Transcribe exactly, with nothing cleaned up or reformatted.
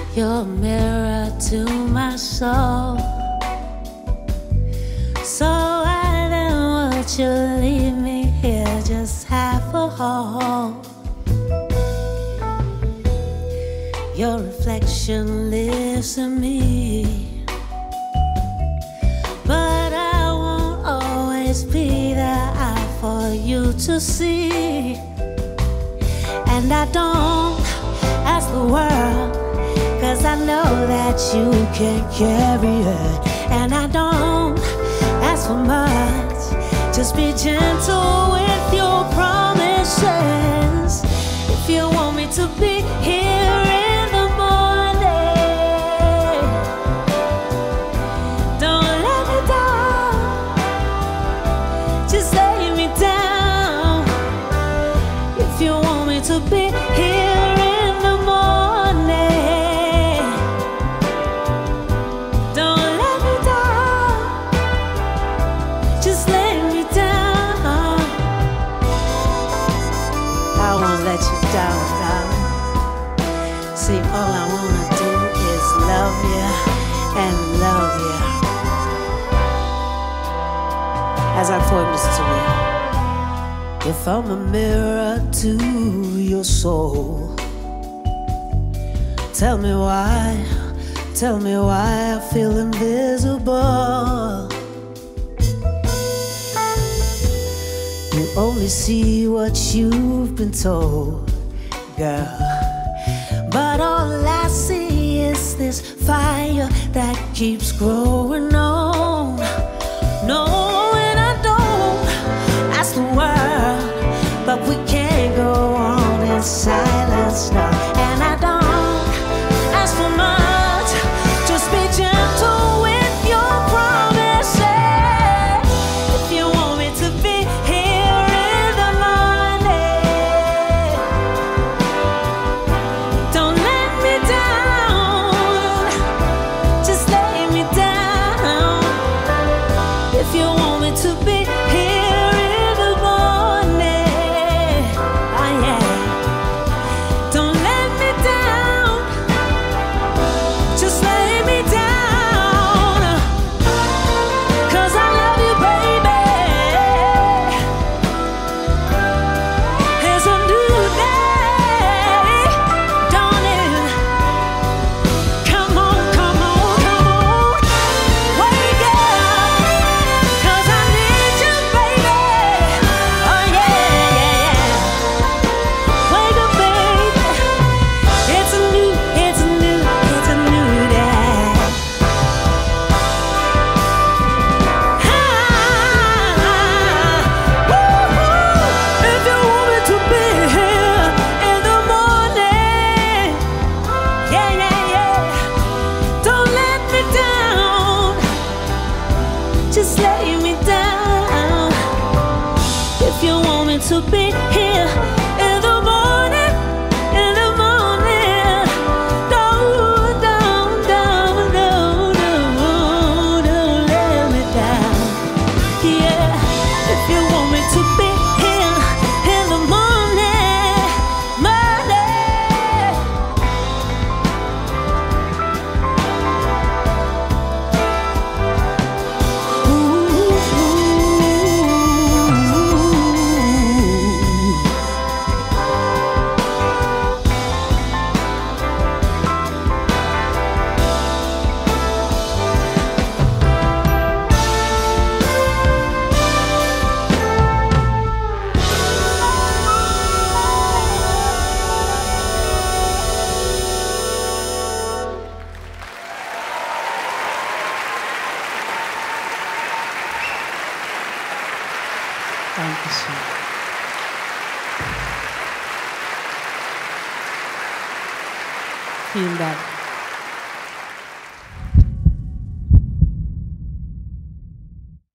You're a mirror to my soul. So why then would you leave me here just half a whole? Your reflection lives in me, but I won't always be there for you to see. And I don't ask the world, 'cause I know that you can carry it. And I don't ask for much, just be gentle with your promises. If you want me to be here in the morning, don't let me down, just lay me down. If you want me to be here in the morning, don't let me down, just lay me down. I won't let you down, darling. See, all I wanna do is love you and love you. As I pour this to you, if I'm a mirror to your soul, tell me why, tell me why I feel invisible. You only see what you've been told, girl, but all I see is this fire that keeps growing on. No, and I don't ask the world, but we can't go on in silence now. And I don't ask for much, just be gentle with your promises. If you want me to be here in the morning, don't let me down, just lay me down. If you want me to be here in the morning, oh yeah, don't let me down, just lay me down. 'Cause I love you, baby. It's a new day, darling. Come on, come on, come on, wake up, 'cause I need you, baby. Oh yeah, yeah, yeah. Wake up, baby. It's a new, it's a new, it's a new day. Ah, woo-hoo. If you want me to be here in the morning, yeah, yeah, yeah, don't let me down, just lay me down. If you want me to be here in the morning, in the morning, don't, don't, don't, don't, don't, don't let me down. Yeah, if you want me to be here in the morning, morning. Dankeschön. Vielen Dank.